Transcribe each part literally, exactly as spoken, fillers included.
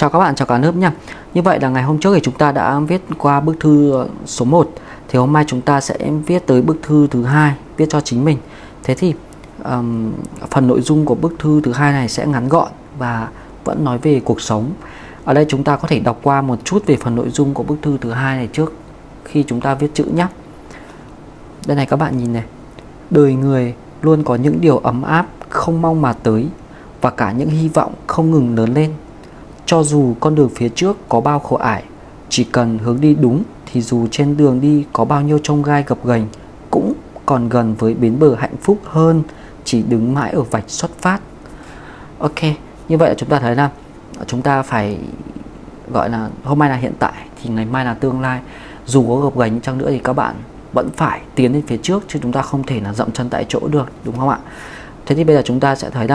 Chào các bạn, chào cả lớp nha. Như vậy là ngày hôm trước thì chúng ta đã viết qua bức thư số một. Thì hôm nay chúng ta sẽ viết tới bức thư thứ hai, viết cho chính mình. Thế thì um, phần nội dung của bức thư thứ hai này sẽ ngắn gọn và vẫn nói về cuộc sống. Ở đây chúng ta có thể đọc qua một chút về phần nội dung của bức thư thứ hai này trước khi chúng ta viết chữ nhé. Đây này các bạn nhìn này. Đời người luôn có những điều ấm áp không mong mà tới, và cả những hy vọng không ngừng lớn lên. Cho dù con đường phía trước có bao khổ ải, chỉ cần hướng đi đúng thì dù trên đường đi có bao nhiêu chông gai gập ghềnh cũng còn gần với bến bờ hạnh phúc hơn chỉ đứng mãi ở vạch xuất phát. Ok, như vậy là chúng ta thấy là chúng ta phải gọi là hôm nay là hiện tại thì ngày mai là tương lai. Dù có gập ghềnh chăng nữa thì các bạn vẫn phải tiến lên phía trước, chứ chúng ta không thể là dậm chân tại chỗ được, đúng không ạ? Thế thì bây giờ chúng ta sẽ thấy là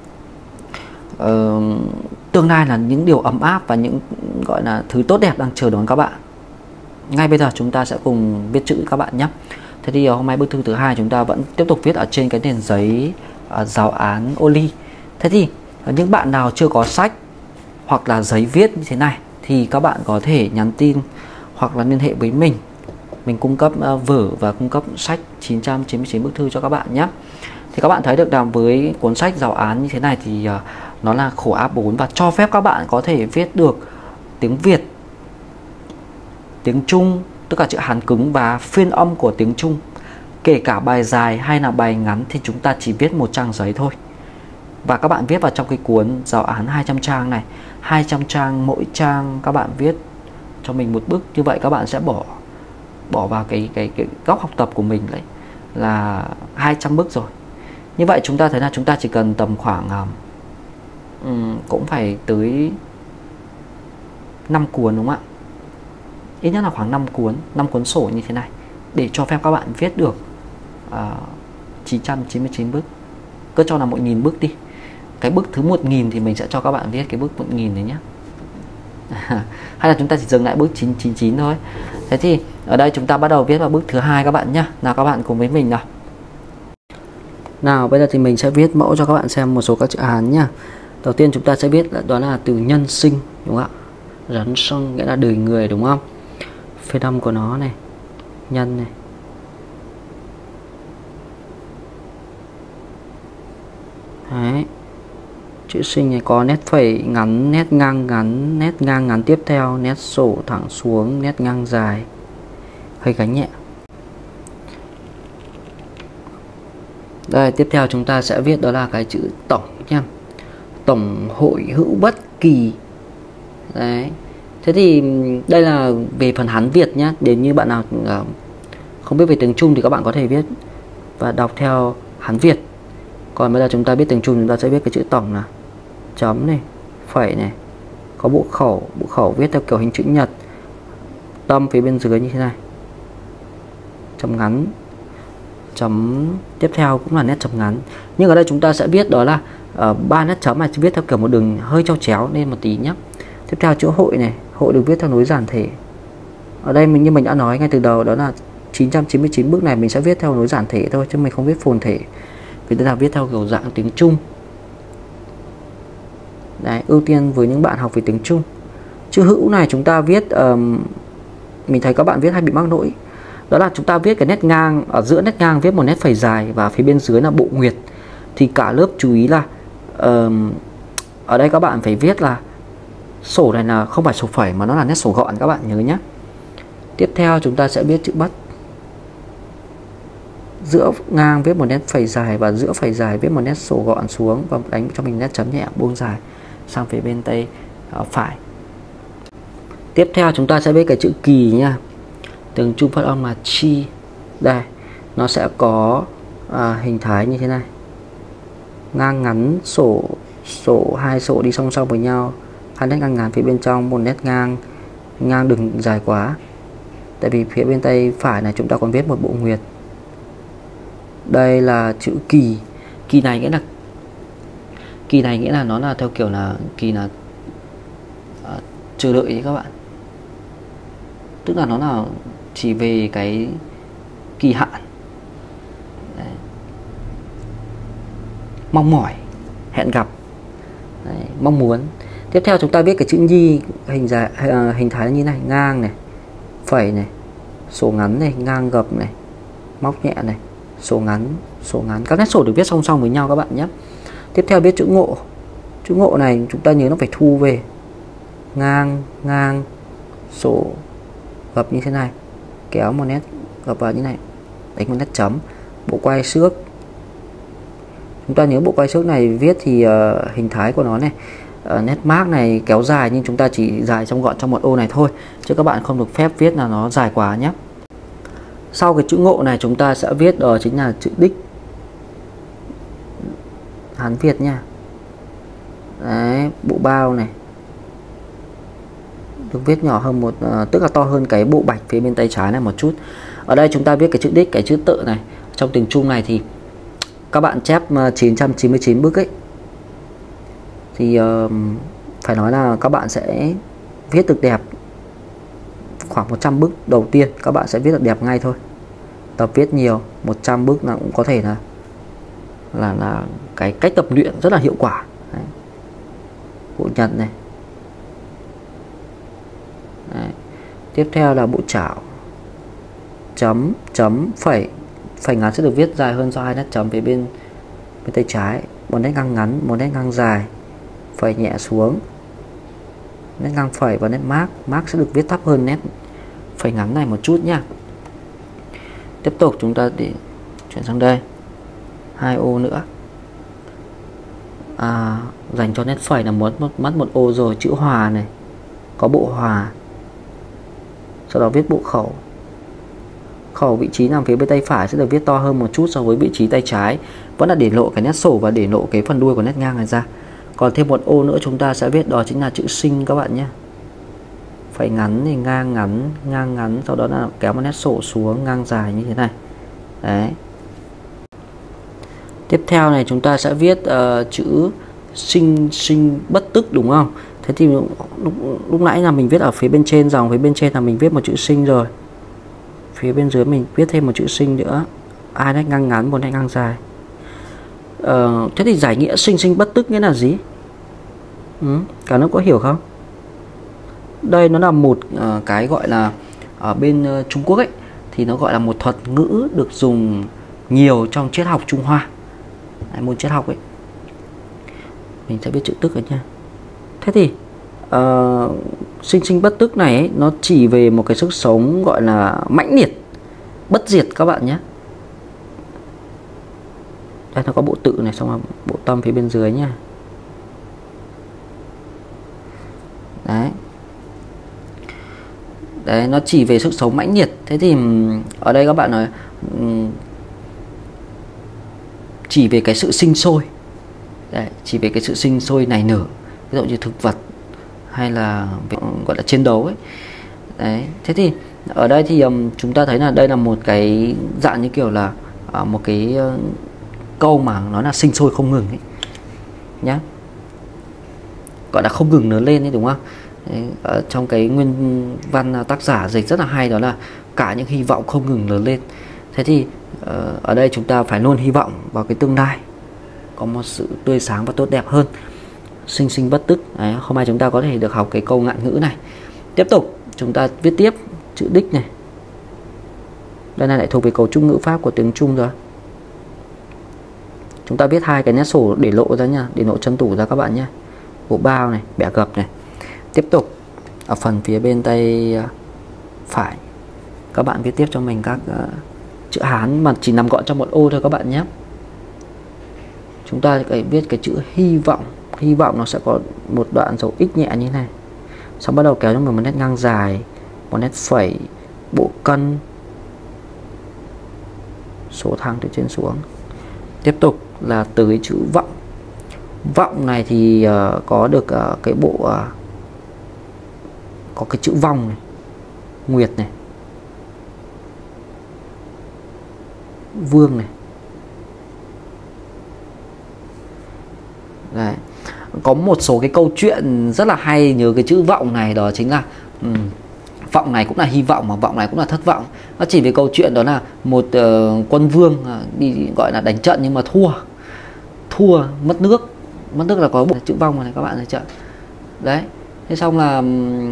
uh, tương lai là những điều ấm áp và những gọi là thứ tốt đẹp đang chờ đón các bạn. Ngay bây giờ chúng ta sẽ cùng viết chữ các bạn nhé. Thế thì hôm nay bức thư thứ hai chúng ta vẫn tiếp tục viết ở trên cái nền giấy uh, giáo án ô ly. Thế thì uh, những bạn nào chưa có sách hoặc là giấy viết như thế này thì các bạn có thể nhắn tin hoặc là liên hệ với mình. Mình cung cấp uh, vở và cung cấp sách chín trăm chín mươi chín bức thư cho các bạn nhé. Thì các bạn thấy được là với cuốn sách giáo án như thế này thì uh, nó là khổ a bốn và cho phép các bạn có thể viết được tiếng Việt, tiếng Trung, tất cả chữ Hán cứng và phiên âm của tiếng Trung. Kể cả bài dài hay là bài ngắn thì chúng ta chỉ viết một trang giấy thôi. Và các bạn viết vào trong cái cuốn giáo án hai trăm trang này, hai trăm trang, mỗi trang các bạn viết cho mình một bức. Như vậy các bạn sẽ bỏ bỏ vào cái cái cái góc học tập của mình đấy là hai trăm bức rồi. Như vậy chúng ta thấy là chúng ta chỉ cần tầm khoảng um, cũng phải tới năm cuốn, đúng không ạ? Ít nhất là khoảng năm cuốn, năm cuốn sổ như thế này để cho phép các bạn viết được uh, chín trăm chín mươi chín bức. Cứ cho là một nghìn bức đi. Cái bức thứ một nghìn thì mình sẽ cho các bạn viết cái bức một nghìn đấy nhé. Hay là chúng ta chỉ dừng lại bước chín trăm chín mươi chín thôi. Thế thì ở đây chúng ta bắt đầu viết vào bước thứ hai các bạn nhé. Nào các bạn cùng với mình nào. Nào bây giờ thì mình sẽ viết mẫu cho các bạn xem một số các chữ Hán nhá. Đầu tiên chúng ta sẽ viết đó là từ nhân sinh, đúng không ạ? Rắn sông nghĩa là đời người, đúng không? Phiên âm của nó này, nhân này. Đấy. Chữ sinh này có nét phẩy ngắn, nét ngang ngắn, nét ngang ngắn tiếp theo, nét sổ thẳng xuống, nét ngang dài, hơi gánh nhẹ. Đây, tiếp theo chúng ta sẽ viết đó là cái chữ tổng nha. Tổng hội hữu bất kỳ. Đấy. Thế thì đây là về phần Hán Việt nhé. Nếu như bạn nào không biết về tiếng Trung thì các bạn có thể viết và đọc theo Hán Việt. Còn bây giờ chúng ta biết tiếng Trung, chúng ta sẽ viết cái chữ tổng là chấm này, phẩy này, có bộ khẩu, bộ khẩu viết theo kiểu hình chữ nhật, tâm phía bên dưới như thế này, chấm ngắn, chấm tiếp theo cũng là nét chấm ngắn. Nhưng ở đây chúng ta sẽ viết đó là ba uh, nét chấm này viết theo kiểu một đường hơi trao chéo lên một tí nhé. Tiếp theo chữ hội này, hội được viết theo nối giản thể. Ở đây mình như mình đã nói ngay từ đầu đó là chín trăm chín mươi chín bước này mình sẽ viết theo nối giản thể thôi, chứ mình không viết phồn thể. Vì đây là viết theo kiểu dạng tiếng Trung. Đấy, ưu tiên với những bạn học về tiếng Trung. Chữ hữu này chúng ta viết um, mình thấy các bạn viết hay bị mắc lỗi. Đó là chúng ta viết cái nét ngang, ở giữa nét ngang viết một nét phẩy dài và phía bên dưới là bộ nguyệt. Thì cả lớp chú ý là um, ở đây các bạn phải viết là sổ này là không phải sổ phẩy mà nó là nét sổ gọn, các bạn nhớ nhé. Tiếp theo chúng ta sẽ viết chữ bất. Giữa ngang viết một nét phẩy dài và giữa phẩy dài viết một nét sổ gọn xuống và đánh cho mình nét chấm nhẹ buông dài sang phía bên tay uh, phải. Tiếp theo chúng ta sẽ viết cái chữ kỳ nha. Tiếng Trung phát âm là chi. Đây, nó sẽ có uh, hình thái như thế này. Ngang ngắn, sổ sổ hai sổ đi song song với nhau, hai nét ngang ngắn phía bên trong, một nét ngang ngang đừng dài quá. Tại vì phía bên tay phải này chúng ta còn viết một bộ nguyệt. Đây là chữ kỳ. Kỳ này nghĩa là kỳ này nghĩa là nó là theo kiểu là kỳ là à, chờ đợi ấy các bạn. Tức là nó là chỉ về cái kỳ hạn. Đấy. Mong mỏi, hẹn gặp. Đấy, mong muốn. Tiếp theo chúng ta viết cái chữ nhi hình dài hình thái như này, ngang này, phẩy này, sổ ngắn này, ngang gập này, móc nhẹ này, sổ ngắn, sổ ngắn. Các nét sổ được viết song song với nhau các bạn nhé. Tiếp theo viết chữ ngộ. Chữ ngộ này chúng ta nhớ nó phải thu về. Ngang, ngang, sổ, gập như thế này. Kéo một nét gập vào như này. Đánh một nét chấm. Bộ quay xước. Chúng ta nhớ bộ quay xước này viết thì uh, hình thái của nó này. Uh, nét mác này kéo dài nhưng chúng ta chỉ dài trong gọn trong một ô này thôi. Chứ các bạn không được phép viết là nó dài quá nhé. Sau cái chữ ngộ này chúng ta sẽ viết đó chính là chữ đích. Hán Việt nha. Đấy, bộ bao này được viết nhỏ hơn một uh, tức là to hơn cái bộ bạch phía bên tay trái này một chút. Ở đây chúng ta viết cái chữ đích, cái chữ tự này. Trong tiếng Trung này thì các bạn chép chín trăm chín mươi chín bước ấy thì uh, phải nói là các bạn sẽ viết được đẹp. Khoảng một trăm bước đầu tiên các bạn sẽ viết được đẹp ngay thôi. Tập viết nhiều, một trăm bước là cũng có thể là là là cái cách tập luyện rất là hiệu quả. Đấy. Bộ nhật này. Đấy. Tiếp theo là bộ chảo. Chấm, chấm, phẩy. Phẩy ngắn sẽ được viết dài hơn do hai nét chấm phía bên bên tay trái. Một nét ngang ngắn, một nét ngang dài. Phẩy nhẹ xuống. Nét ngang phẩy và nét mác. Mác sẽ được viết thấp hơn nét phẩy ngắn này một chút nha. Tiếp tục chúng ta để chuyển sang đây. Hai ô nữa. À, dành cho nét phẩy là muốn mất một ô rồi. Chữ hòa này. Có bộ hòa. Sau đó viết bộ khẩu. Khẩu vị trí nằm phía bên tay phải sẽ được viết to hơn một chút so với vị trí tay trái. Vẫn là để lộ cái nét sổ và để lộ cái phần đuôi của nét ngang này ra. Còn thêm một ô nữa chúng ta sẽ viết đó chính là chữ sinh các bạn nhé. Phẩy ngắn thì ngang ngắn, ngang ngắn, sau đó là kéo một nét sổ xuống ngang dài như thế này. Đấy. Tiếp theo này chúng ta sẽ viết uh, chữ sinh sinh bất tức đúng không? Thế thì lúc, lúc nãy là mình viết ở phía bên trên dòng, phía bên trên là mình viết một chữ sinh rồi. Phía bên dưới mình viết thêm một chữ sinh nữa. Hai nét ngang ngắn, một nét ngang dài. Uh, thế thì giải nghĩa sinh sinh bất tức nghĩa là gì? Ừ, cả nước có hiểu không? Đây nó là một uh, cái gọi là ở bên uh, Trung Quốc ấy thì nó gọi là một thuật ngữ được dùng nhiều trong triết học Trung Hoa. Đấy, môn triết học ấy. Mình sẽ viết chữ tức rồi nha. Thế thì uh, sinh sinh bất tức này ấy, nó chỉ về một cái sức sống gọi là mãnh liệt, bất diệt các bạn nhé. Đây nó có bộ tự này, xong rồi bộ tâm phía bên dưới nha. Đấy. Đấy, nó chỉ về sức sống mãnh liệt. Thế thì ở đây các bạn nói chỉ về cái sự sinh sôi. Đấy, chỉ về cái sự sinh sôi nảy nở, ví dụ như thực vật hay là gọi là chiến đấu ấy. Đấy, thế thì ở đây thì um, chúng ta thấy là đây là một cái dạng như kiểu là uh, một cái uh, câu mà nó là sinh sôi không ngừng ấy nhá, gọi là không ngừng lớn lên ấy đúng không? Đấy, ở trong cái nguyên văn tác giả dịch rất là hay, đó là cả những hy vọng không ngừng lớn lên. Thế thì uh, ở đây chúng ta phải luôn hy vọng vào cái tương lai có một sự tươi sáng và tốt đẹp hơn. Sinh sinh bất tức. Đấy, hôm nay chúng ta có thể được học cái câu ngạn ngữ này. Tiếp tục chúng ta viết tiếp chữ đích này. Đây này lại thuộc về cấu trúc ngữ pháp của tiếng Trung rồi. Chúng ta viết hai cái nét sổ để lộ ra nha, để lộ chân tủ ra các bạn nhé. Bộ bao này, bẻ gập này. Tiếp tục ở phần phía bên tay phải các bạn viết tiếp cho mình các uh, chữ Hán mà chỉ nằm gọn trong một ô thôi các bạn nhé. Chúng ta phải viết cái chữ hy vọng. Hy vọng nó sẽ có một đoạn dấu x nhẹ như thế này. Xong bắt đầu kéo cho mình một nét ngang dài, một nét phẩy, bộ cân, số thẳng từ trên xuống. Tiếp tục là từ cái chữ vọng. Vọng này thì uh, có được uh, cái bộ uh, có cái chữ vong này, nguyệt này, vương này. Đấy. Có một số cái câu chuyện rất là hay nhớ cái chữ vọng này, đó chính là um, vọng này cũng là hy vọng mà vọng này cũng là thất vọng. Nó chỉ về câu chuyện đó là một uh, quân vương uh, đi gọi là đánh trận nhưng mà thua thua mất nước. Mất nước là có bộ chữ vong này các bạn thấy chưa? Đấy, thế xong là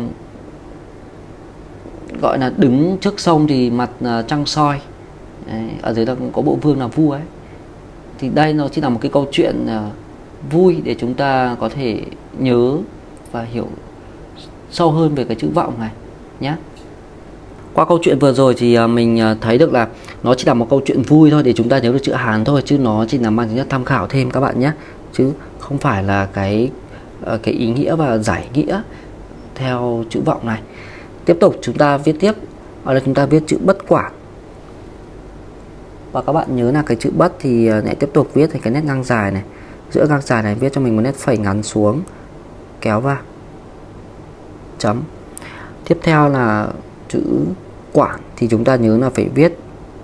gọi là đứng trước sông thì mặt trăng soi. Đấy, ở dưới đó có bộ vương là vua ấy. Thì đây nó chỉ là một cái câu chuyện vui để chúng ta có thể nhớ và hiểu sâu hơn về cái chữ vọng này nhé. Qua câu chuyện vừa rồi thì mình thấy được là nó chỉ là một câu chuyện vui thôi để chúng ta nhớ được chữ Hán thôi, chứ nó chỉ là mang tính chất tham khảo thêm các bạn nhé, chứ không phải là cái cái ý nghĩa và giải nghĩa theo chữ vọng này. Tiếp tục chúng ta viết tiếp, ở đây chúng ta viết chữ bất quản. Và các bạn nhớ là cái chữ bất thì lại tiếp tục viết thành cái nét ngang dài này, giữa ngang dài này viết cho mình một nét phẩy ngắn xuống, kéo vào, chấm. Tiếp theo là chữ quản thì chúng ta nhớ là phải viết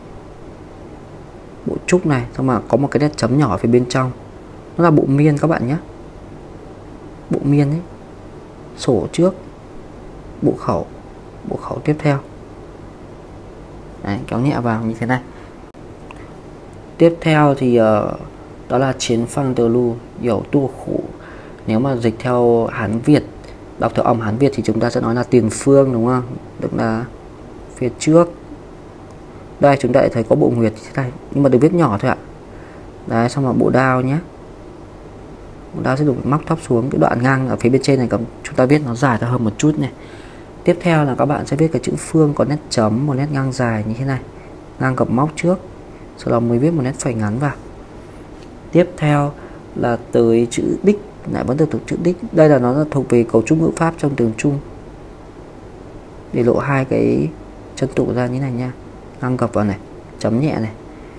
bộ trúc này, xong mà có một cái nét chấm nhỏ phía bên trong, nó là bộ miên các bạn nhé. Bộ miên ấy, sổ trước, bộ khẩu, bộ khẩu tiếp theo. Đấy, kéo nhẹ vào như thế này. Tiếp theo thì uh, đó là chiến phang tờ lu hiểu tu khủ. Nếu mà dịch theo Hán Việt, đọc theo âm Hán Việt thì chúng ta sẽ nói là tiền phương, đúng không? Tức là phía trước. Đây chúng ta lại thấy có bộ nguyệt như thế này, nhưng mà được viết nhỏ thôi ạ. Đấy, xong là bộ đao nhé. Bộ đao sẽ được móc thấp xuống, cái đoạn ngang ở phía bên trên này chúng ta viết nó dài ra hơn một chút này. Tiếp theo là các bạn sẽ viết cái chữ phương có nét chấm, một nét ngang dài như thế này, ngang gập móc trước, sau đó mới viết một nét phẩy ngắn vào. Tiếp theo là tới chữ đích, lại vẫn được thuộc chữ đích. Đây là nó là thuộc về cấu trúc ngữ pháp trong tường trung, để lộ hai cái chân tụ ra như này nha, ngang gập vào này, chấm nhẹ này.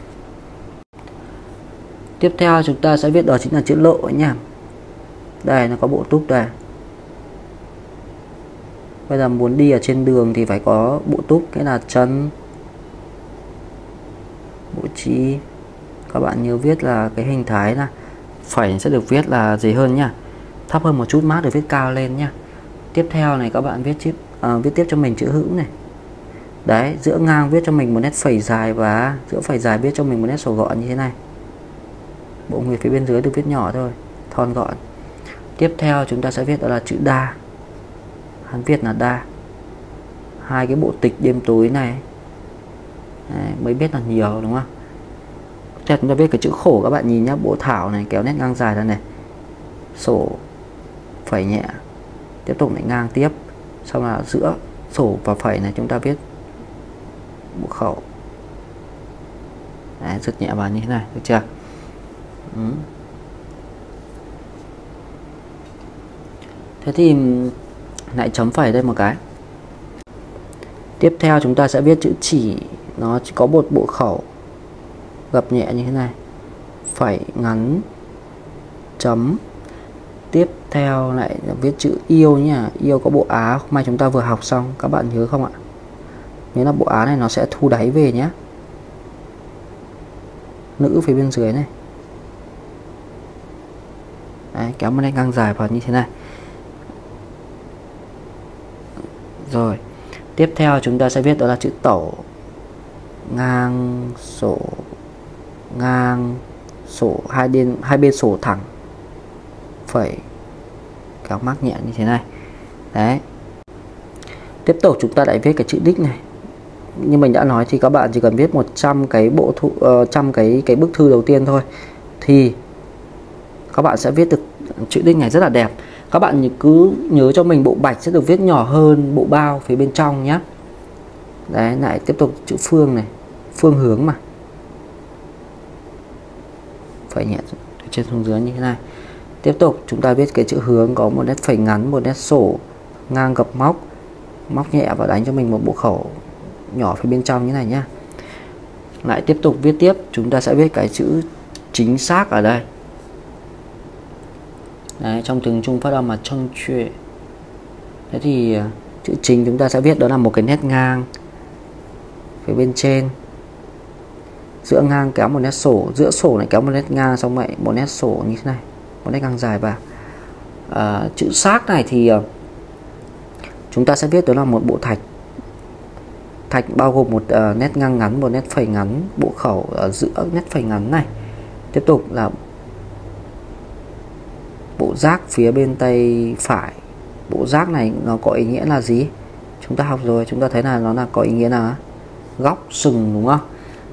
Tiếp theo chúng ta sẽ viết đó chính là chữ lộ nha. Đây nó có bộ túc đây. Bây giờ muốn đi ở trên đường thì phải có bộ túc, cái là chân, bộ chi. Các bạn nhớ viết là cái hình thái là phẩy sẽ được viết là gì hơn nhá, thấp hơn một chút, mát được viết cao lên nhá. Tiếp theo này các bạn viết tiếp à, viết tiếp cho mình chữ hữu này. Đấy, giữa ngang viết cho mình một nét phẩy dài, và giữa phẩy dài viết cho mình một nét sổ gọn như thế này. Bộ nguyệt phía bên dưới được viết nhỏ thôi, thon gọn. Tiếp theo chúng ta sẽ viết đó là chữ đa. Hán Việt là đa. Hai cái bộ tịch đêm tối này. Đấy, mới biết là nhiều, đúng không? Tiếp theo chúng ta viết cái chữ khổ, các bạn nhìn nhá, bộ thảo này kéo nét ngang dài ra này, sổ phẩy nhẹ, tiếp tục lại ngang tiếp, xong là giữa sổ và phẩy này chúng ta viết bộ khẩu. Đấy, rực nhẹ vào như thế này, được chưa? Ừ. Thế thì lại chấm phẩy đây một cái. Tiếp theo chúng ta sẽ viết chữ chỉ, nó chỉ có một bộ khẩu, gập nhẹ như thế này, phẩy ngắn, chấm. Tiếp theo lại viết chữ yêu nha. Yêu có bộ á, hôm nay chúng ta vừa học xong, các bạn nhớ không ạ? Nhớ là bộ á này nó sẽ thu đáy về nhé. Nữ phía bên dưới này. Đấy, kéo một nét ngang dài vào như thế này. Rồi, tiếp theo chúng ta sẽ viết đó là chữ tẩu, ngang sổ, ngang sổ, hai bên hai bên sổ thẳng, phẩy, kéo mắc nhẹ như thế này. Đấy. Tiếp tục chúng ta lại viết cái chữ đích này. Như mình đã nói thì các bạn chỉ cần viết một trăm cái bộ thu, uh, trăm cái cái bức thư đầu tiên thôi thì các bạn sẽ viết được chữ đích này rất là đẹp. Các bạn cứ nhớ cho mình bộ bạch sẽ được viết nhỏ hơn bộ bao phía bên trong nhé. Đấy, lại tiếp tục chữ phương này, phương hướng mà, phẩy nhẹ từ trên xuống dưới như thế này. Tiếp tục chúng ta viết cái chữ hướng có một nét phẩy ngắn, một nét sổ, ngang gập móc, móc nhẹ và đánh cho mình một bộ khẩu nhỏ phía bên trong như này nhá. Lại tiếp tục viết tiếp, chúng ta sẽ viết cái chữ chính xác ở đây. Đấy, trong tiếng Trung phát âm là chân chuyện. Thế thì chữ chính chúng ta sẽ viết đó là một cái nét ngang phía bên trên, giữa ngang kéo một nét sổ, giữa sổ này kéo một nét ngang, xong vậy một nét sổ như thế này, một nét ngang dài vào. À, chữ xác này thì chúng ta sẽ viết đó là một bộ thạch. Thạch bao gồm một uh, nét ngang ngắn, một nét phẩy ngắn, bộ khẩu ở giữa nét phẩy ngắn này. Tiếp tục là bộ giác phía bên tay phải, bộ giác này nó có ý nghĩa là gì? Chúng ta học rồi, chúng ta thấy là nó là có ý nghĩa là góc sừng đúng không?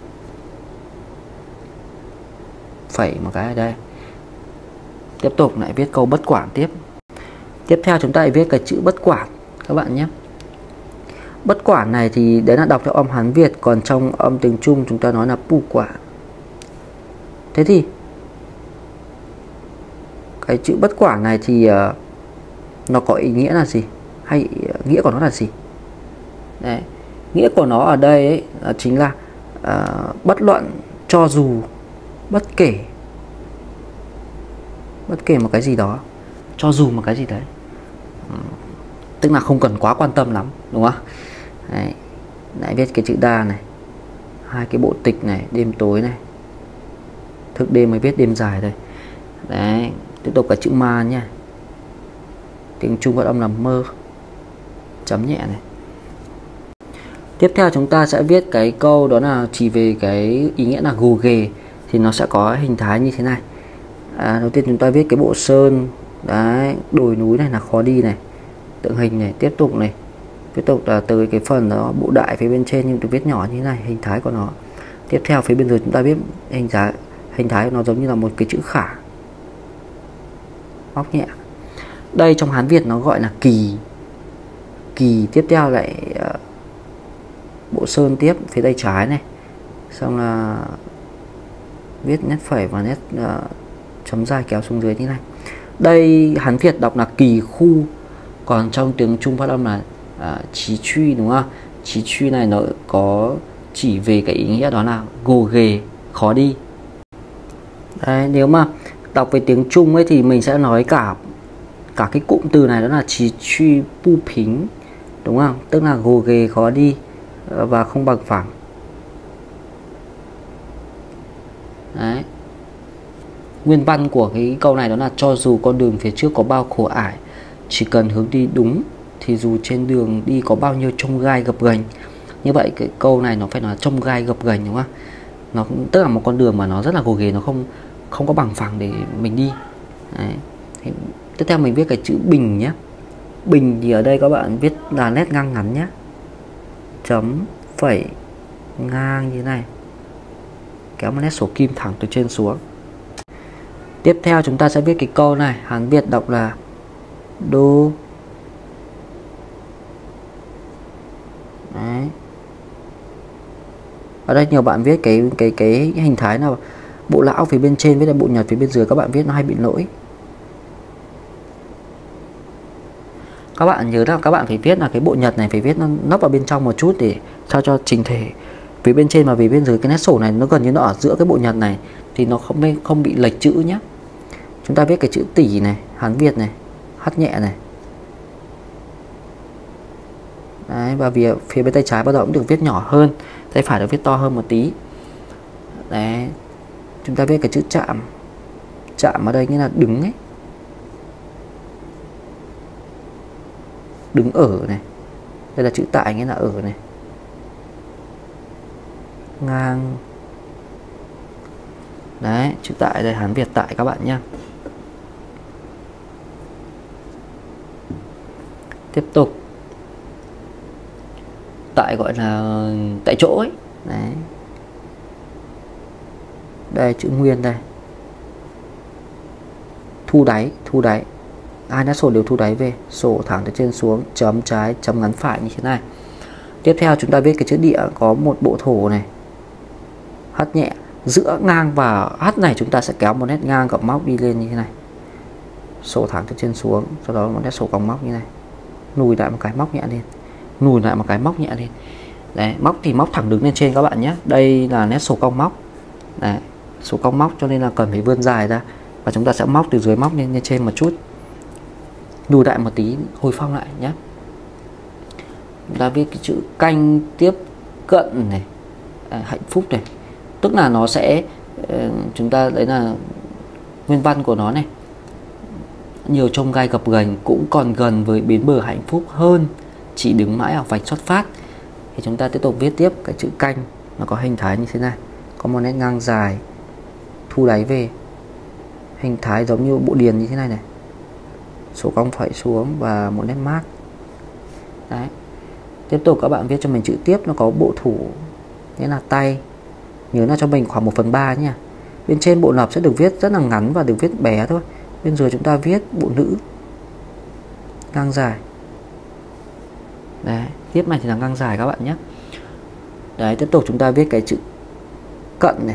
Phẩy một cái ở đây. Tiếp tục lại viết câu bất quản tiếp. Tiếp theo chúng ta lại viết cái chữ bất quản các bạn nhé. Bất quản này thì đấy là đọc theo âm Hán Việt, còn trong âm tiếng Trung chúng ta nói là pu quản. Thế thì cái chữ bất quản này thì uh, nó có ý nghĩa là gì? Hay uh, nghĩa của nó là gì? Đấy. Nghĩa của nó ở đây ấy, uh, chính là uh, bất luận, cho dù, bất kể. Bất kể một cái gì đó, cho dù một cái gì đấy. uhm, Tức là không cần quá quan tâm lắm, đúng không? Đấy. Lại viết cái chữ đa này, hai cái bộ tịch này, đêm tối này, thức đêm mới viết đêm dài đây. Đấy. Tiếp tục cái chữ ma nha, tiếng Trung phát âm là mơ, chấm nhẹ này. Tiếp theo chúng ta sẽ viết cái câu đó là chỉ về cái ý nghĩa là gồ ghề, thì nó sẽ có hình thái như thế này. À, đầu tiên chúng ta viết cái bộ sơn, đấy, đồi núi này là khó đi này, tượng hình này. Tiếp tục này, tiếp tục là từ cái phần đó bộ đại phía bên trên nhưng được viết nhỏ như thế này, hình thái của nó. Tiếp theo phía bên dưới chúng ta viết hình thái, hình thái của nó giống như là một cái chữ khả, móc nhẹ. Đây trong Hán Việt nó gọi là kỳ. Kỳ. Tiếp theo lại uh, bộ sơn tiếp phía tay trái này, xong là viết nét phẩy và nét uh, chấm dài kéo xuống dưới như này. Đây Hán Việt đọc là kỳ khu, còn trong tiếng Trung phát âm là uh, chí truy, đúng không? Chí truy này nó có chỉ về cái ý nghĩa đó là gồ ghề, khó đi. Đấy, nếu mà đọc về tiếng Trung ấy thì mình sẽ nói cả cả cái cụm từ này đó là chí truy pu pính, đúng không? Tức là gồ ghề, khó đi và không bằng phẳng. Đấy. Nguyên văn của cái câu này đó là cho dù con đường phía trước có bao khổ ải, chỉ cần hướng đi đúng thì dù trên đường đi có bao nhiêu chông gai gập ghềnh. Như vậy cái câu này nó phải là chông gai gập ghềnh, đúng không? Nó tức là một con đường mà nó rất là gồ ghề, nó không không có bằng phẳng để mình đi. Đấy. Tiếp theo mình viết cái chữ bình nhé. Bình thì ở đây các bạn viết là nét ngang ngắn nhé, chấm phẩy ngang như thế này, kéo một nét sổ kim thẳng từ trên xuống. Tiếp theo chúng ta sẽ viết cái câu này, Hán Việt đọc là đô. Đấy. Ở đây nhiều bạn viết cái cái cái hình thái nào bộ lão phía bên trên với lại bộ nhật phía bên dưới, các bạn viết nó hay bị lỗi. Các bạn nhớ là các bạn phải viết là cái bộ nhật này phải viết nó nấp vào bên trong một chút để sao cho chỉnh thể phía bên trên và phía bên dưới. Cái nét sổ này nó gần như nó ở giữa cái bộ nhật này thì nó không không bị lệch chữ nhé. Chúng ta viết cái chữ tỷ này, Hán Việt này, hắt nhẹ này. Đấy, và phía, phía bên tay trái bắt đầu cũng được viết nhỏ hơn, tay phải được viết to hơn một tí. Đấy. Chúng ta viết cái chữ chạm. Chạm ở đây như là đứng ấy. Đứng ở này. Đây là chữ tại nghĩa là ở này. Ngang. Đấy, chữ tại đây, Hán Việt tại các bạn nhé. Tiếp tục. Tại gọi là tại chỗ ấy. Đấy. Đây chữ nguyên đây. Thu đáy, thu đáy. Hai nét sổ đều thu đáy về, sổ thẳng từ trên xuống, chấm trái, chấm ngắn phải như thế này. Tiếp theo chúng ta viết cái chữ địa, có một bộ thổ này, hắt nhẹ. Giữa ngang và hắt này chúng ta sẽ kéo một nét ngang cộng móc đi lên như thế này, sổ thẳng từ trên xuống, sau đó một nét sổ cong móc như này, lùi lại một cái móc nhẹ lên, lùi lại một cái móc nhẹ lên. Đấy, móc thì móc thẳng đứng lên trên các bạn nhé. Đây là nét sổ cong móc. Đấy, sổ cong móc cho nên là cần phải vươn dài ra, và chúng ta sẽ móc từ dưới móc lên lên trên một chút, lùi lại một tí, hồi phong lại nhé. Chúng ta viết cái chữ canh tiếp cận này, à, hạnh phúc này, tức là nó sẽ uh, chúng ta đấy là nguyên văn của nó này, nhiều chông gai gập ghềnh cũng còn gần với bến bờ hạnh phúc hơn chỉ đứng mãi ở vạch xuất phát. Thì chúng ta tiếp tục viết tiếp cái chữ canh, nó có hình thái như thế này, có một nét ngang dài, thu đáy về, hình thái giống như bộ điền như thế này này. sổ cong phẩy xuống và một nét mát. Đấy. Tiếp tục các bạn viết cho mình chữ tiếp, nó có bộ thủ, nghĩa là tay. Nhớ là cho mình khoảng một phần ba nha. Bên trên bộ nập sẽ được viết rất là ngắn và được viết bé thôi. Bên dưới chúng ta viết bộ nữ, ngang dài. Đấy, tiếp này thì là ngang dài các bạn nhé. Đấy, tiếp tục chúng ta viết cái chữ cận này,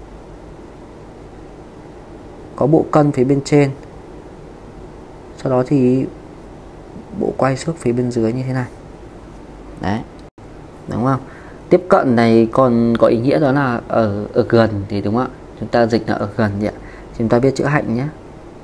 có bộ cân phía bên trên, sau đó thì bộ quay xước phía bên dưới như thế này. Đấy, đúng không? Tiếp cận này còn có ý nghĩa đó là ở ở gần thì đúng không ạ? Chúng ta dịch là ở gần vậy. Chúng ta viết chữ hạnh nhé.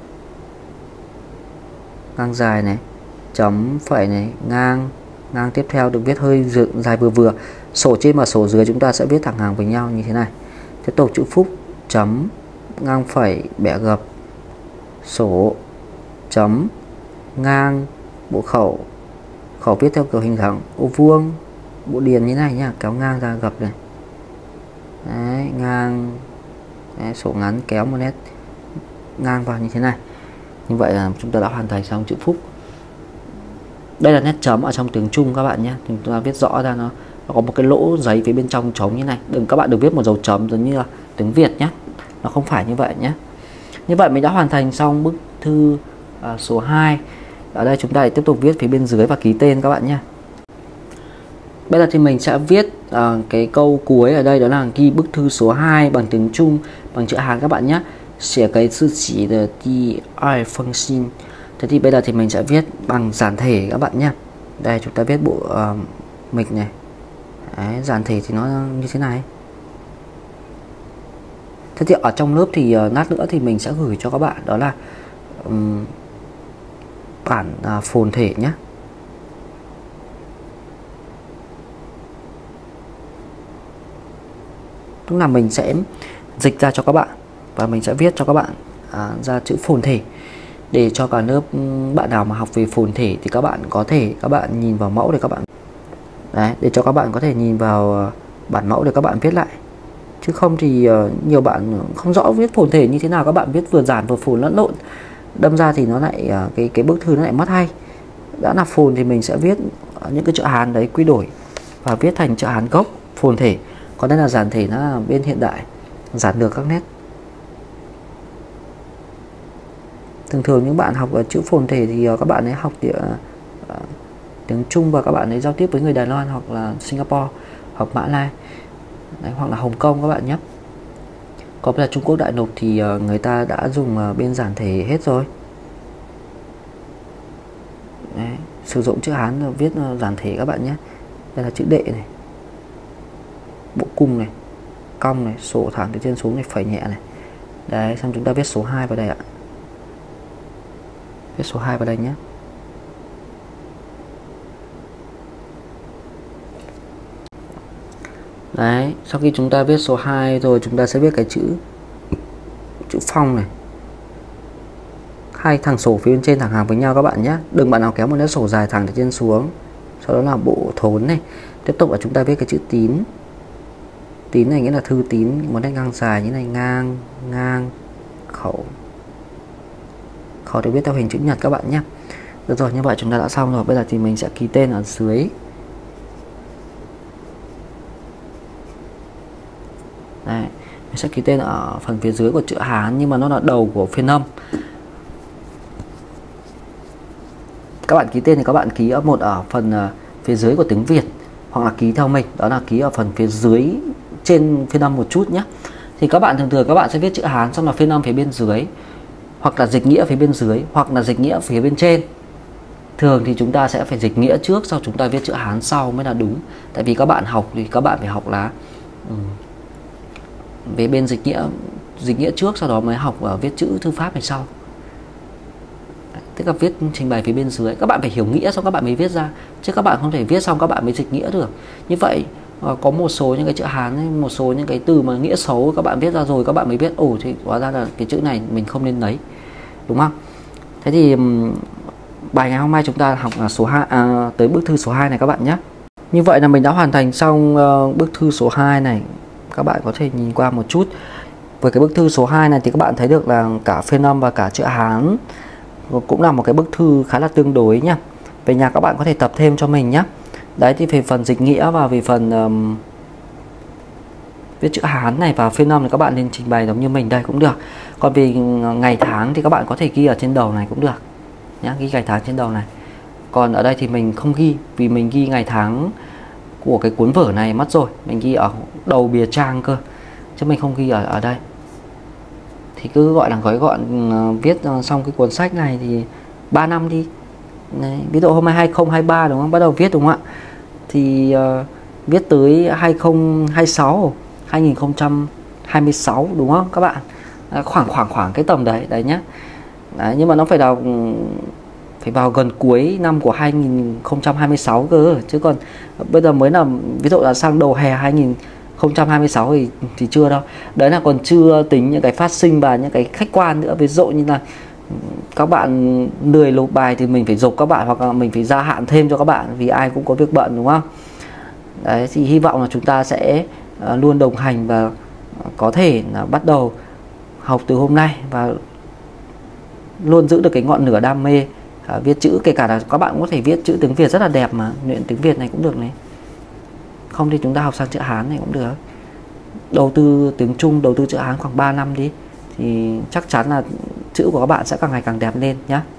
Ngang dài này, chấm phẩy này, ngang, ngang tiếp theo được viết hơi dài vừa vừa. Sổ trên và sổ dưới chúng ta sẽ viết thẳng hàng với nhau như thế này. Tiếp tục chữ phúc, chấm, ngang phẩy, bẻ gập, sổ, chấm, ngang, bộ khẩu, khẩu viết theo kiểu hình thẳng, ô vuông, bộ điền như thế này nhá, kéo ngang ra gập này. Đấy, ngang. Đấy, sổ ngắn kéo một nét ngang vào như thế này. Như vậy là chúng ta đã hoàn thành xong chữ phúc. Đây là nét chấm ở trong tiếng Trung các bạn nhé. Chúng ta viết rõ ra nó, nó có một cái lỗ giấy phía bên trong trống như này. Đừng các bạn đừng viết một dấu chấm giống như là tiếng Việt nhé. Nó không phải như vậy nhé. Như vậy mình đã hoàn thành xong bức thư uh, số hai. Ở đây chúng ta lại tiếp tục viết phía bên dưới và ký tên các bạn nhé. Bây giờ thì mình sẽ viết uh, cái câu cuối ở đây, đó là ghi bức thư số hai bằng tiếng Trung, bằng chữ Hán các bạn nhé. Xỉa cái chữ chỉ de di hai phong xin. Thế thì bây giờ thì mình sẽ viết bằng giản thể các bạn nhé. Đây chúng ta viết bộ uh, mịch này. Đấy, giản thể thì nó như thế này. Thế thì ở trong lớp thì uh, lát nữa thì mình sẽ gửi cho các bạn đó là um, bản uh, phồn thể nhé. Tức là mình sẽ dịch ra cho các bạn và mình sẽ viết cho các bạn à, ra chữ phồn thể, để cho cả lớp bạn nào mà học về phồn thể thì các bạn có thể các bạn nhìn vào mẫu để các bạn đấy, để cho các bạn có thể nhìn vào bản mẫu để các bạn viết lại. Chứ không thì uh, nhiều bạn không rõ viết phồn thể như thế nào, các bạn viết vừa giản vừa phồn lẫn lộn, đâm ra thì nó lại uh, cái cái bức thư nó lại mất hay. Đã là phồn thì mình sẽ viết những cái chữ Hán đấy quy đổi và viết thành chữ Hán gốc phồn thể. Còn đây là giản thể, nó là bên hiện đại, giản được các nét. Thường thường những bạn học ở chữ phồn thể thì các bạn ấy học địa, uh, tiếng Trung và các bạn ấy giao tiếp với người Đài Loan hoặc là Singapore hoặc Mã Lai đấy, hoặc là Hồng Kông các bạn nhé. Còn bây giờ Trung Quốc đại lục thì uh, người ta đã dùng uh, bên giản thể hết rồi. Đấy, sử dụng chữ Hán viết uh, giản thể các bạn nhé. Đây là chữ đệ này, bộ cung này, cong này, sổ thẳng từ trên xuống này, phẩy nhẹ này. Đấy, xong chúng ta viết số hai vào đây ạ. Viết số hai vào đây nhé. Đấy, sau khi chúng ta viết số hai rồi chúng ta sẽ viết cái chữ chữ phong này. Hai thằng sổ phía bên trên thẳng hàng với nhau các bạn nhé. Đừng bạn nào kéo một nét sổ dài thẳng từ trên xuống. Sau đó là bộ thốn này. Tiếp tục là chúng ta viết cái chữ tín. Tín này nghĩa là thư tín, một nét ngang dài như này, ngang, ngang, khẩu. Khẩu được viết theo hình chữ nhật các bạn nhé. Được rồi, như vậy chúng ta đã xong rồi. Bây giờ thì mình sẽ ký tên ở dưới. Đây, mình sẽ ký tên ở phần phía dưới của chữ Hán, nhưng mà nó là đầu của phiên âm. Các bạn ký tên thì các bạn ký ở một ở phần phía dưới của tiếng Việt, hoặc là ký theo mình, đó là ký ở phần phía dưới trên phiên âm một chút nhé. Thì các bạn thường thường các bạn sẽ viết chữ Hán xong là phiên âm phía bên dưới, hoặc là dịch nghĩa phía bên dưới, hoặc là dịch nghĩa phía bên trên. Thường thì chúng ta sẽ phải dịch nghĩa trước, sau chúng ta viết chữ Hán sau mới là đúng. Tại vì các bạn học thì các bạn phải học là um, về bên dịch nghĩa dịch nghĩa trước, sau đó mới học uh, viết chữ thư pháp về sau. Tức là viết trình bày phía bên dưới, các bạn phải hiểu nghĩa xong các bạn mới viết ra, chứ các bạn không thể viết xong các bạn mới dịch nghĩa được. Như vậy uh, có một số những cái chữ Hán, một số những cái từ mà nghĩa xấu các bạn viết ra rồi các bạn mới biết ồ thì hóa ra là cái chữ này mình không nên lấy, đúng không? Thế thì um, bài ngày hôm nay chúng ta học là số hai, à, tới bức thư số hai này các bạn nhé. Như vậy là mình đã hoàn thành xong uh, bức thư số hai này. Các bạn có thể nhìn qua một chút. Với cái bức thư số hai này thì các bạn thấy được là cả phiên âm và cả chữ Hán cũng là một cái bức thư khá là tương đối nhá. Về nhà các bạn có thể tập thêm cho mình nhé. Đấy, thì về phần dịch nghĩa và về phần um, viết chữ Hán này và phiên âm thì các bạn nên trình bày giống như mình đây cũng được. Còn vì ngày tháng thì các bạn có thể ghi ở trên đầu này cũng được nhá, ghi ngày tháng trên đầu này. Còn ở đây thì mình không ghi, vì mình ghi ngày tháng của cái cuốn vở này mất rồi, mình ghi ở đầu bìa trang cơ, chứ mình không ghi ở ở đây. Thì cứ gọi là gói gọn uh, viết uh, xong cái cuốn sách này thì ba năm đi. Đấy, ví dụ hôm nay hai không hai ba đúng không, bắt đầu viết đúng không ạ, thì uh, viết tới hai không hai sáu, hai không hai sáu đúng không các bạn. Đấy, khoảng khoảng khoảng cái tầm đấy đấy nhá. Đấy, nhưng mà nó phải vào phải vào gần cuối năm của hai không hai sáu cơ, chứ còn bây giờ mới là ví dụ là sang đầu hè hai không hai sáu thì thì chưa đâu. Đấy là còn chưa tính những cái phát sinh và những cái khách quan nữa. Ví dụ như là các bạn lười nộp bài thì mình phải giục các bạn, hoặc là mình phải gia hạn thêm cho các bạn, vì ai cũng có việc bận đúng không. Đấy, thì hy vọng là chúng ta sẽ uh, luôn đồng hành và có thể là bắt đầu học từ hôm nay và luôn giữ được cái ngọn lửa đam mê uh, viết chữ. Kể cả là các bạn cũng có thể viết chữ tiếng Việt rất là đẹp mà, luyện tiếng Việt này cũng được này. Không thì chúng ta học sang chữ Hán này cũng được. Đầu tư tiếng Trung, đầu tư chữ Hán khoảng ba năm đi, thì chắc chắn là chữ của các bạn sẽ càng ngày càng đẹp lên nhé.